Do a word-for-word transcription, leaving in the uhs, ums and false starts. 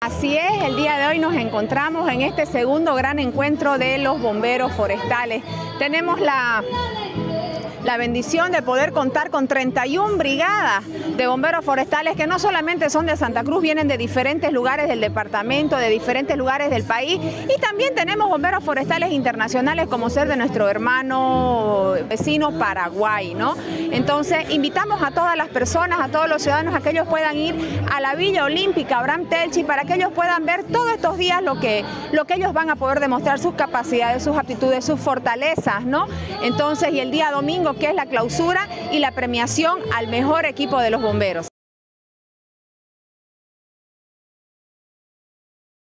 Así es, el día de hoy nos encontramos en este segundo gran encuentro de los bomberos forestales. Tenemos la, la bendición de poder contar con treinta y una brigadas de bomberos forestales que no solamente son de Santa Cruz, vienen de diferentes lugares del departamento, de diferentes lugares del país, y también tenemos bomberos forestales internacionales como ser de nuestro hermano vecino Paraguay, ¿no? Entonces invitamos a todas las personas, a todos los ciudadanos a que ellos puedan ir a la Villa Olímpica Abraham Telchi para que ellos puedan ver todos estos días lo que, lo que ellos van a poder demostrar, sus capacidades, sus aptitudes, sus fortalezas, ¿no? Entonces, y el día domingo, que es la clausura y la premiación al mejor equipo de los bomberos.